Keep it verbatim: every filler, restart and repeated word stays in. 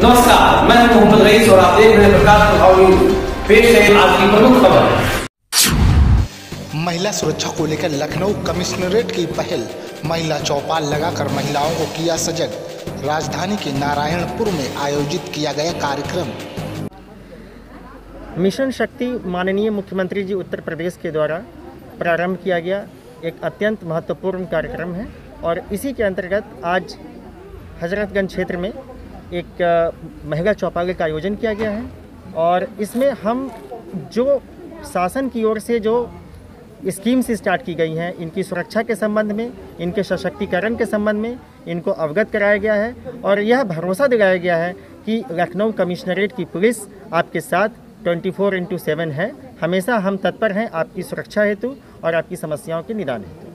नमस्कार, मैं हूं मोहम्मद रईस और आप देख रहे हैं प्रकाश प्रभाव न्यूज। पेश है आज की प्रमुख खबर। महिला सुरक्षा को लेकर लखनऊ कमिश्नरेट की पहल, महिला चौपाल लगाकर महिलाओं को किया सजग। राजधानी के नारायणपुर में आयोजित किया गया कार्यक्रम। मिशन शक्ति माननीय मुख्यमंत्री जी उत्तर प्रदेश के द्वारा प्रारंभ किया गया एक अत्यंत महत्वपूर्ण कार्यक्रम है और इसी के अंतर्गत आज हजरतगंज क्षेत्र में एक महिला चौपाल का आयोजन किया गया है और इसमें हम जो शासन की ओर से जो स्कीम्स स्टार्ट की गई हैं, इनकी सुरक्षा के संबंध में, इनके सशक्तिकरण के संबंध में इनको अवगत कराया गया है और यह भरोसा दिलाया गया है कि लखनऊ कमिश्नरेट की पुलिस आपके साथ चौबीस इंटू सात है। हमेशा हम तत्पर हैं आपकी सुरक्षा हेतु और आपकी समस्याओं के निदान हेतु।